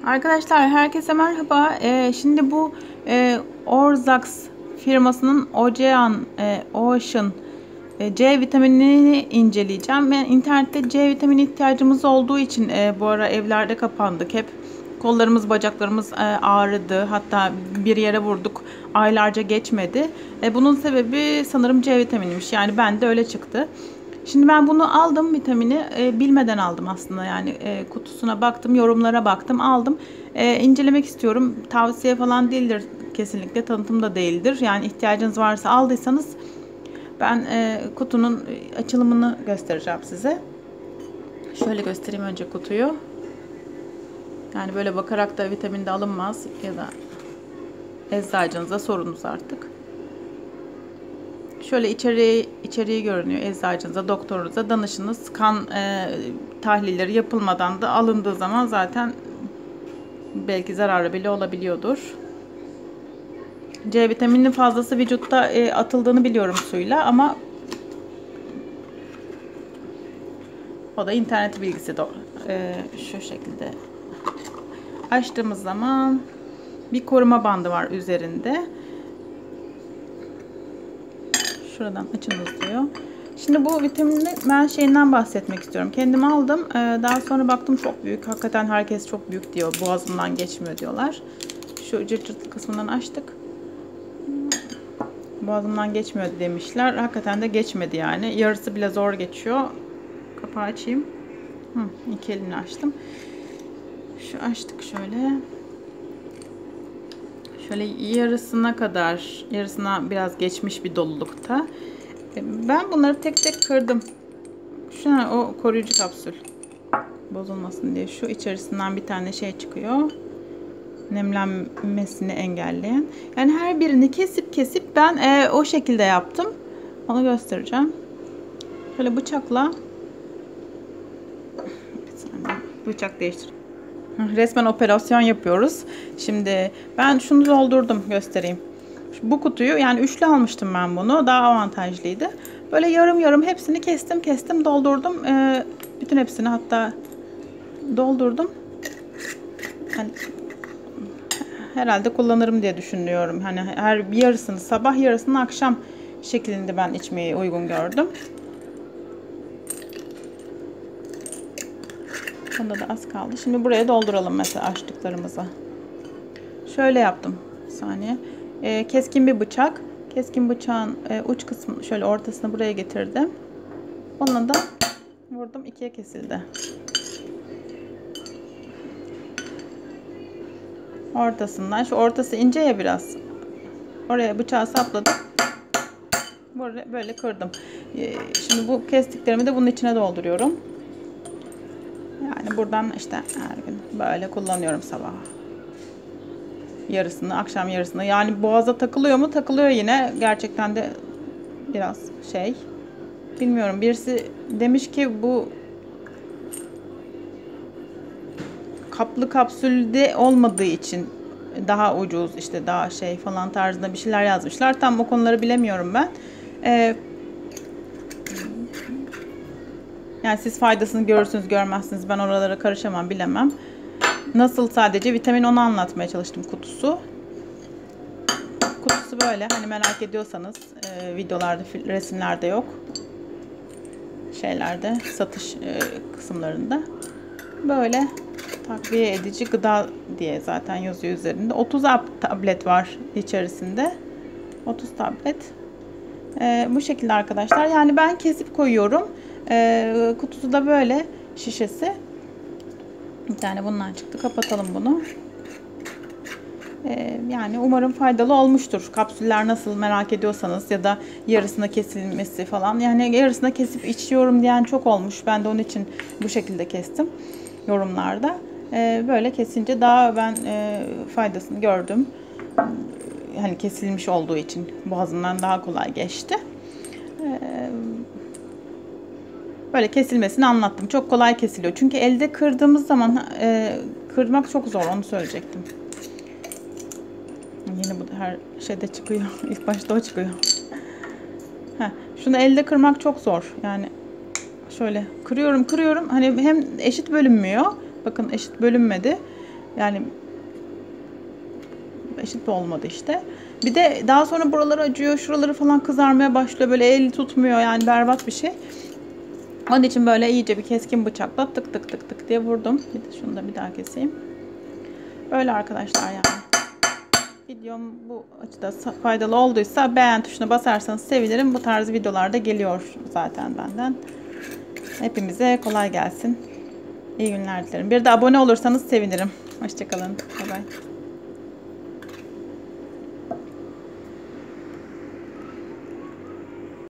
Arkadaşlar herkese merhaba. Şimdi bu Orzax firmasının Ocean C vitaminini inceleyeceğim. Ben internette C vitamini ihtiyacımız olduğu için bu ara evlerde kapandık. Hep kollarımız, bacaklarımız ağrıdı. Hatta bir yere vurduk. Aylarca geçmedi. Bunun sebebi sanırım C vitaminiymiş. Yani ben de öyle çıktı. Şimdi ben bunu aldım, vitamini bilmeden aldım aslında, yani kutusuna baktım, yorumlara baktım, aldım. İncelemek istiyorum. Tavsiye falan değildir, kesinlikle tanıtım da değildir. Yani ihtiyacınız varsa aldıysanız ben kutunun açılımını göstereceğim size. Şöyle göstereyim önce kutuyu. Yani böyle bakarak da vitamin de alınmaz, ya da eczacınıza sorunuz artık. Şöyle içeriği görünüyor. Eczacınıza, doktorunuza danışınız. Kan tahlilleri yapılmadan da alındığı zaman zaten belki zararlı bile olabiliyordur. C vitamininin fazlası vücutta atıldığını biliyorum suyla, ama o da internet bilgisi de şu şekilde. Açtığımız zaman bir koruma bandı var üzerinde. Şuradan açınız diyor. Şimdi bu vitaminin ben şeyinden bahsetmek istiyorum. Kendim aldım. Daha sonra baktım çok büyük. Hakikaten herkes çok büyük diyor. Boğazımdan geçmiyor diyorlar. Şu cırt cırtlı kısmından açtık. Boğazımdan geçmiyor demişler. Hakikaten de geçmedi yani. Yarısı bile zor geçiyor. Kapağı açayım. İki elimle açtım. Şu açtık şöyle. Şöyle yarısına biraz geçmiş bir dolulukta. Ben bunları tek tek kırdım. Şu an o koruyucu kapsül bozulmasın diye. Şu içerisinden bir tane şey çıkıyor. Nemlenmesini engelleyen. Yani her birini kesip ben o şekilde yaptım. Onu göstereceğim. Şöyle bıçakla bıçak değiştir. Resmen operasyon yapıyoruz. Şimdi ben şunu doldurdum, göstereyim. Bu kutuyu, yani üçlü almıştım ben bunu. Daha avantajlıydı. Böyle yarım yarım hepsini kestim doldurdum. Bütün hepsini hatta doldurdum. Hani herhalde kullanırım diye düşünüyorum. Hani her bir yarısını sabah, yarısını akşam şeklinde ben içmeyi uygun gördüm. Bunda da az kaldı. Şimdi buraya dolduralım mesela açtıklarımızı. Şöyle yaptım. Bir saniye. Keskin bir bıçak. Keskin bıçağın uç kısmını şöyle ortasına buraya getirdim. Onunla da vurdum. İkiye kesildi. Ortasından. Şu ortası ince ya biraz. Oraya bıçağı sapladım. Böyle kırdım. Şimdi bu kestiklerimi de bunun içine dolduruyorum. Yani buradan işte her gün böyle kullanıyorum sabah. Yarısını, akşam yarısını. Yani boğaza takılıyor mu? Takılıyor yine. Gerçekten de biraz şey. Bilmiyorum. Birisi demiş ki bu kaplı kapsülde olmadığı için daha ucuz, işte daha şey falan tarzında bir şeyler yazmışlar. Tam o konuları bilemiyorum ben. Yani siz faydasını görürsünüz görmezsiniz. Ben oralara karışamam, bilemem. Nasıl, sadece vitamin, onu anlatmaya çalıştım kutusu. Kutusu böyle, hani merak ediyorsanız videolarda, resimlerde yok. Şeylerde, satış kısımlarında. Böyle takviye edici gıda diye zaten yazıyor üzerinde. 30 tablet var içerisinde. 30 tablet. Bu şekilde arkadaşlar. Yani ben kesip koyuyorum. Kutusu da böyle, şişesi. Bir tane bundan çıktı. Kapatalım bunu. Yani umarım faydalı olmuştur. Kapsüller nasıl merak ediyorsanız, ya da yarısına kesilmesi falan. Yani yarısına kesip içiyorum diyen çok olmuş. Ben de onun için bu şekilde kestim yorumlarda. Böyle kesince daha ben faydasını gördüm. Hani kesilmiş olduğu için boğazımdan daha kolay geçti. Böyle kesilmesini anlattım. Çok kolay kesiliyor. Çünkü elde kırdığımız zaman kırmak çok zor. Onu söyleyecektim. Yine bu her şeyde çıkıyor. İlk başta o çıkıyor. Şunu elde kırmak çok zor. Yani şöyle kırıyorum. Hani hem eşit bölünmüyor. Bakın, eşit bölünmedi. Yani eşit olmadı işte. Bir de daha sonra buraları acıyor, şuraları falan kızarmaya başlıyor. Böyle el tutmuyor, yani berbat bir şey. Onun için böyle iyice bir keskin bıçakla tık tık tık tık diye vurdum. Bir de şunu da bir daha keseyim. Böyle arkadaşlar yani. Videom bu açıda faydalı olduysa beğen tuşuna basarsanız sevinirim. Bu tarz videolarda geliyor zaten benden. Hepimize kolay gelsin. İyi günler dilerim. Bir de abone olursanız sevinirim. Hoşçakalın. Bye bye.